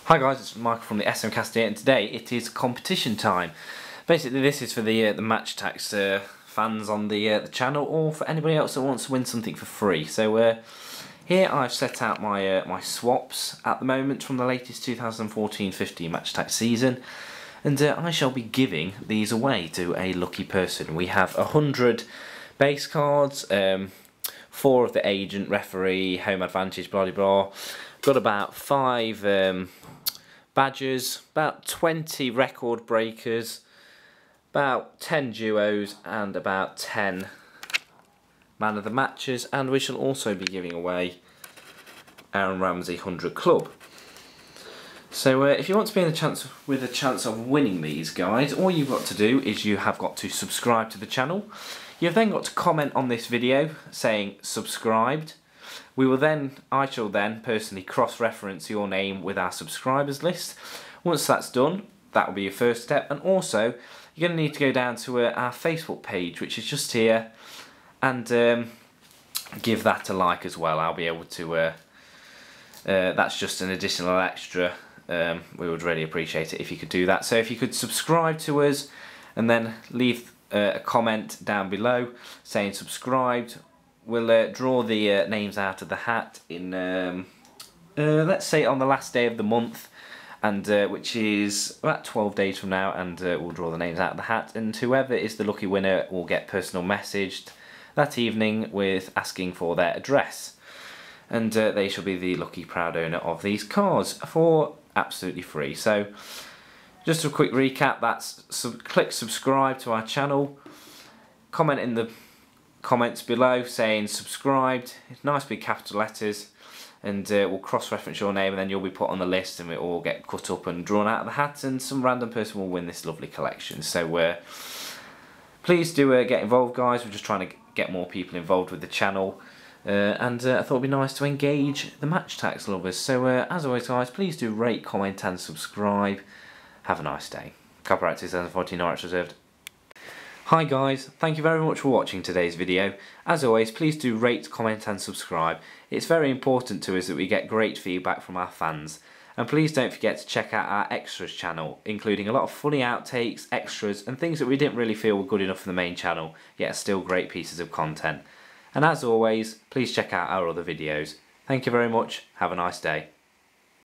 Hi guys, it's Michael from the SMcast here, and today it is competition time. Basically, this is for the match tax fans on the channel, or for anybody else that wants to win something for free. So here I've set out my my swaps at the moment from the latest 2014-15 match tax season, and I shall be giving these away to a lucky person. We have 100 base cards, 4 of the agent, referee, home advantage, blah blah blah. Got about 5 badges, about 20 record breakers, about 10 duos, and about 10 man of the matches, and we shall also be giving away Aaron Ramsey 100 club. So if you want to be in with a chance of winning these guys, all you've got to do is you have got to subscribe to the channel. You've then got to comment on this video saying subscribed. I shall then personally cross-reference your name with our subscribers list. Once that's done, that will be your first step, and also you're going to need to go down to our Facebook page, which is just here, and give that a like as well. I'll be able to, that's just an additional extra. We would really appreciate it if you could do that. So if you could subscribe to us and then leave a comment down below saying subscribed. We'll draw the names out of the hat in, let's say, on the last day of the month, and which is about 12 days from now, and we'll draw the names out of the hat, and whoever is the lucky winner will get personal messaged that evening with asking for their address, and they shall be the lucky proud owner of these cards for absolutely free. So just a quick recap, that's click subscribe to our channel, comment in the comments below saying subscribed, nice big capital letters, and we'll cross-reference your name, and then you'll be put on the list, and it will get cut up and drawn out of the hat, and some random person will win this lovely collection. So please do get involved, guys. We're just trying to get more people involved with the channel, and I thought it'd be nice to engage the match tax lovers. So as always, guys, please do rate, comment and subscribe. Have a nice day. Copyright 2014, not reserved. Hi guys, thank you very much for watching today's video. As always, please do rate, comment and subscribe. It's very important to us that we get great feedback from our fans. And please don't forget to check out our extras channel, including a lot of funny outtakes, extras and things that we didn't really feel were good enough for the main channel, yet are still great pieces of content. And as always, please check out our other videos. Thank you very much, have a nice day.